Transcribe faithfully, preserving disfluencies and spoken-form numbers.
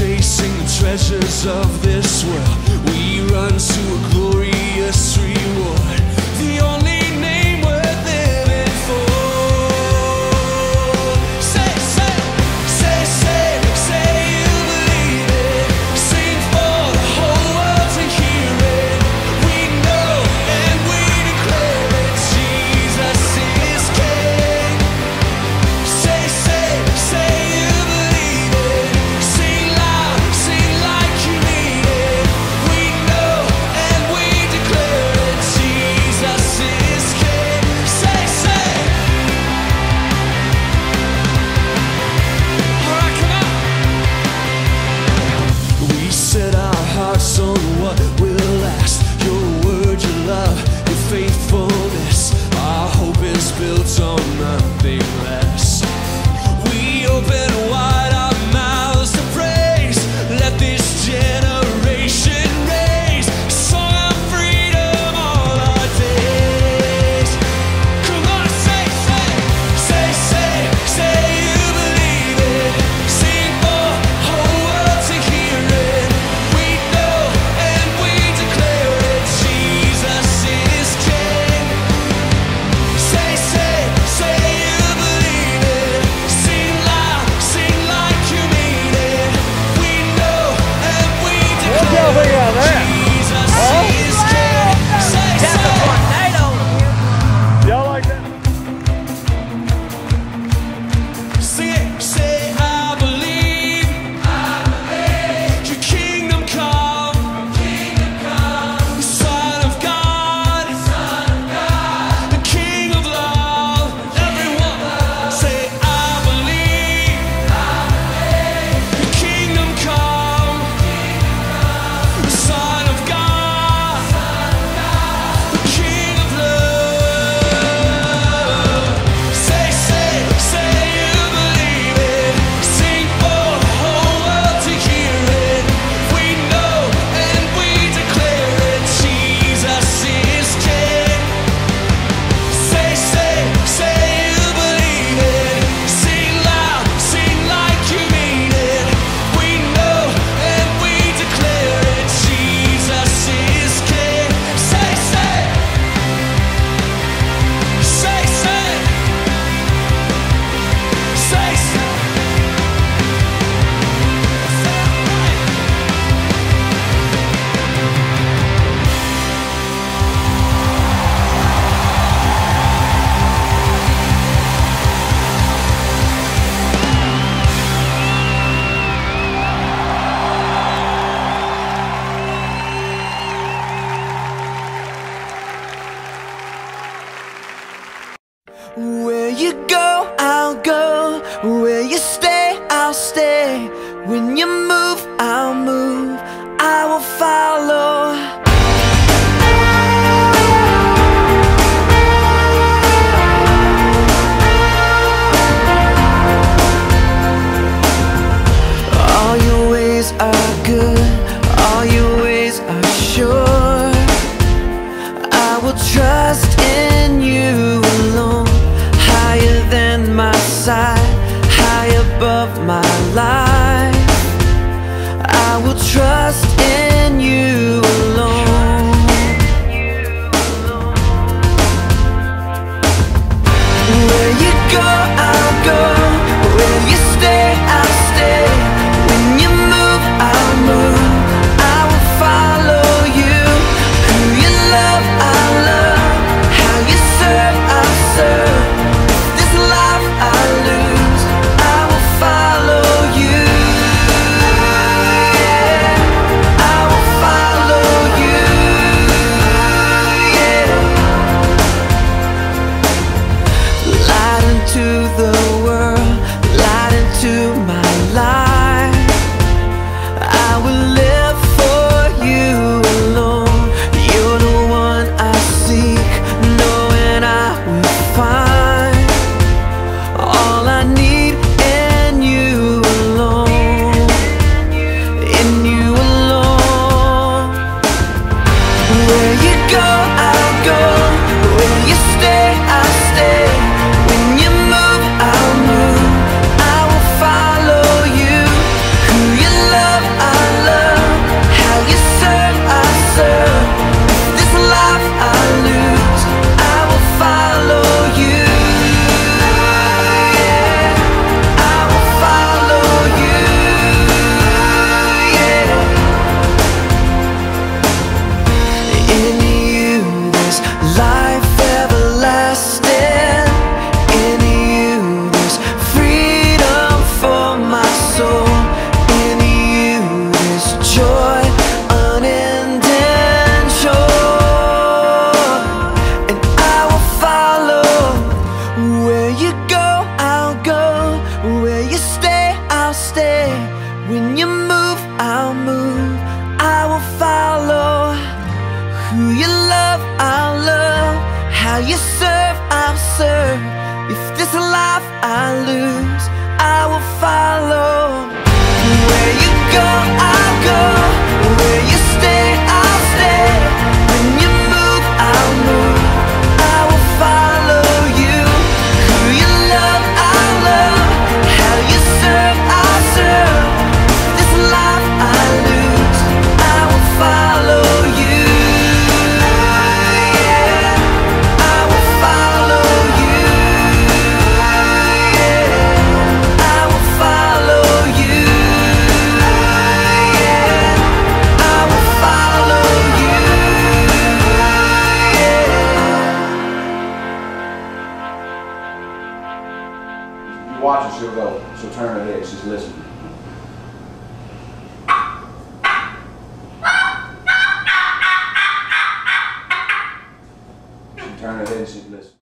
chasing the treasures of this world. We run to a glorious reward, the only name worth living for. Say, say, say, say, say you believe it. Sing for the whole world to hear it. We know and we declare it. Jesus is King. Say, say, say you believe it. Sing loud, sing like you mean it. We know and we declare it. Jesus is King. Say, say. All right, come on. We set our hearts on what will last. Your word, your love, your faithfulness. Our hope is built on nothing less. We open wide our mouths to praise. Let this generation raise a song of freedom all our days. Come on, say, say, say, say, say you believe it. Sing for the whole world to hear it. We know and we declare it. Jesus is King. Say, say, say you believe it. Sing loud, sing like you mean it. We know and we declare it. Jesus is King. Say, say. Y'all like that? Sing it, say I believe, I believe your kingdom come, kingdom come, the Son of God, Son of God, the King of love. Everyone say I believe, I believe your kingdom come, kingdom come, the Son of God, Son of God, the King of love. Say, say, say you believe it. Sing for the whole world to hear it. We know and we declare it. Jesus is King. Say, say, say you believe it. Sing loud, sing like you mean it. We know and we declare it. Jesus is King. Say, say. Say, say. Say, say. Where you go, I'll go. Where you stay, I'll stay. When you move, I'll move. I will follow. All your ways are good. All your ways are sure. I will trust in you alone. Higher than my sight, high above my life. I will trust in you alone. Where you go, I'll go. Where you stay, I'll stay. When you move, I'll move. I will follow you. Who you love, I'll love. How you serve, I'll serve. This life I lose, I will follow you. I lose, I will follow. Where you go, I'll go. Where you stay, I'll stay. When you move, I'll move. I will follow you. Who you love, I'll love. How you serve, I'll serve. This life I lose, I will follow you. Yeah, I will follow you. Yeah, I will follow you. Yeah, I will follow you. You watch her, she'll go, she'll turn her head, she's listening. She'll turn her head, she's listening.